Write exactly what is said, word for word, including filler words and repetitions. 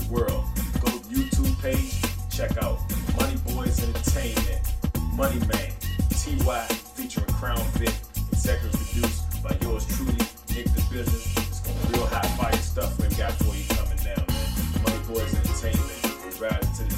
world. Go to YouTube page, check out Money Boyz Entertainment, Money Man, T Y featuring Crown Vic, executive produced by yours truly, Nick the Business. It's gonna be real hot fire stuff we got for you coming down, man. Money Boyz Entertainment, riding to the